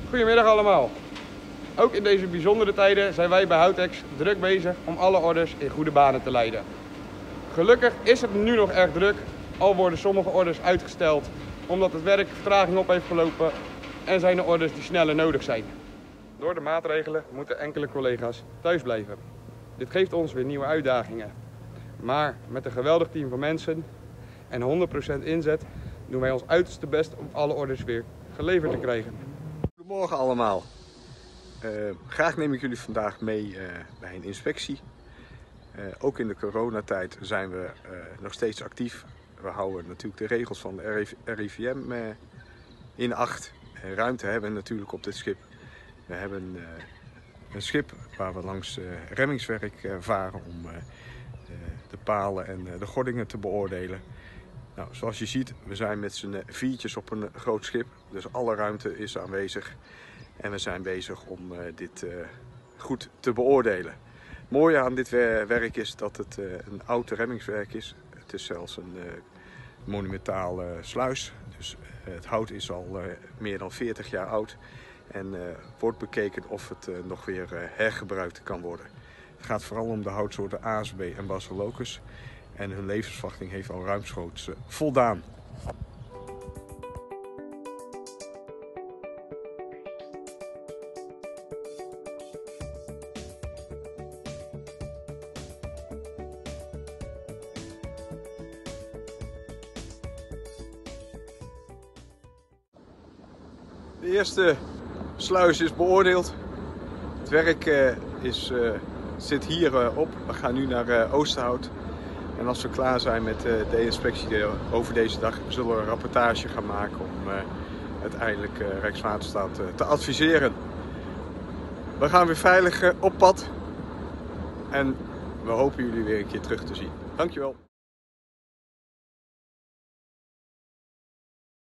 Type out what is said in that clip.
Goedemiddag allemaal. Ook in deze bijzondere tijden zijn wij bij Houtex druk bezig om alle orders in goede banen te leiden. Gelukkig is het nu nog erg druk, al worden sommige orders uitgesteld omdat het werk vertraging op heeft gelopen en zijn er orders die sneller nodig zijn. Door de maatregelen moeten enkele collega's thuis blijven. Dit geeft ons weer nieuwe uitdagingen. Maar met een geweldig team van mensen en 100% inzet doen wij ons uiterste best om alle orders weer geleverd te krijgen. Goedemorgen allemaal. Graag neem ik jullie vandaag mee bij een inspectie. Ook in de coronatijd zijn we nog steeds actief. We houden natuurlijk de regels van de RIVM in acht. Ruimte hebben we natuurlijk op dit schip. We hebben een schip waar we langs remmingswerk varen om de palen en de gordingen te beoordelen. Nou, zoals je ziet, we zijn met z'n viertjes op een groot schip, dus alle ruimte is aanwezig. En we zijn bezig om dit goed te beoordelen. Het mooie aan dit werk is dat het een oud remmingswerk is. Het is zelfs een monumentale sluis. Dus het hout is al meer dan 40 jaar oud. En wordt bekeken of het nog weer hergebruikt kan worden. Het gaat vooral om de houtsoorten ASB en Basilochus. En hun levensverwachting heeft al ruimschoots voldaan. De eerste sluis is beoordeeld. Het werk zit hier op. We gaan nu naar Oosterhout. En als we klaar zijn met de inspectie over deze dag, zullen we een rapportage gaan maken om uiteindelijk Rijkswaterstaat te adviseren. We gaan weer veilig op pad en we hopen jullie weer een keer terug te zien. Dankjewel.